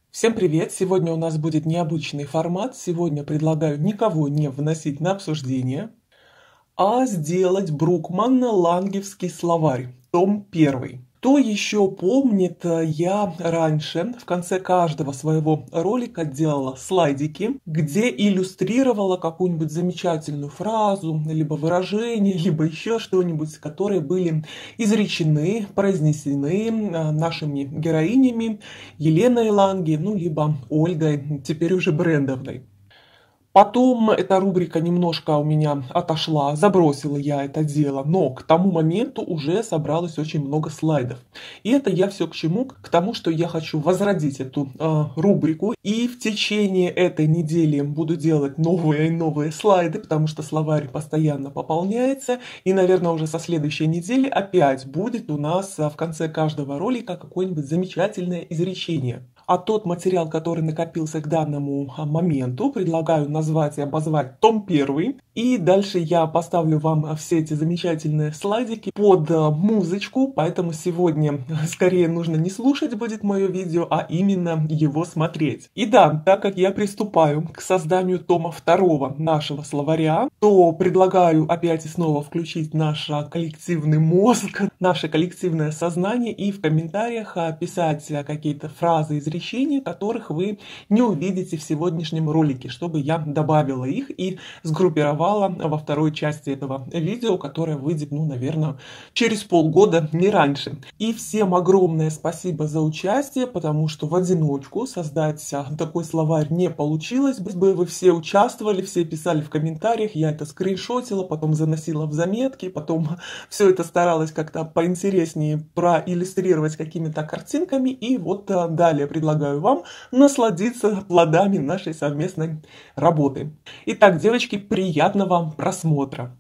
Всем привет! Сегодня у нас будет необычный формат. Сегодня предлагаю никого не вносить на обсуждение, а сделать Брукман-Лангевский словарь, том 1. Кто еще помнит, я раньше в конце каждого своего ролика делала слайдики, где иллюстрировала какую-нибудь замечательную фразу, либо выражение, либо еще что-нибудь, которые были изречены, произнесены нашими героинями Еленой Ланге, либо Ольгой, теперь уже Брендовной. Потом эта рубрика немножко у меня отошла, забросила я это дело, но к тому моменту уже собралось очень много слайдов. И это я все к чему? К тому, что я хочу возродить эту рубрику. И в течение этой недели буду делать новые и новые слайды, потому что словарь постоянно пополняется. И, наверное, уже со следующей недели опять будет у нас в конце каждого ролика какое-нибудь замечательное изречение. А тот материал, который накопился к данному моменту, предлагаю назвать и обозвать том 1. И дальше я поставлю вам все эти замечательные слайдики под музычку, поэтому сегодня скорее нужно не слушать будет мое видео, а именно его смотреть. И да, так как я приступаю к созданию тома 2 нашего словаря, то предлагаю опять и снова включить наш коллективный мозг, наше коллективное сознание и в комментариях писать какие-то фразы, изречения, которых вы не увидите в сегодняшнем ролике, чтобы я добавила их и сгруппировала во второй части этого видео, которое выйдет, наверное, через полгода, не раньше. И всем огромное спасибо за участие, потому что в одиночку создать такой словарь не получилось бы. Вы все участвовали, все писали в комментариях, я это скриншотила, потом заносила в заметки, потом все это старалась как-то поинтереснее проиллюстрировать какими-то картинками. И вот далее предлагаю вам насладиться плодами нашей совместной работы. Итак, девочки, приятного вам просмотра!